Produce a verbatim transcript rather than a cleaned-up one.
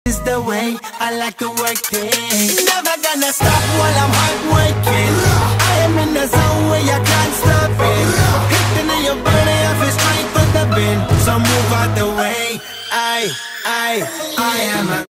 is the way I like to work it. Never gonna stop while I'm hard working. I am in the zone where you can't stop it. Hitting in your body, I feel straight for the bin. So move out the way. I, I, I am a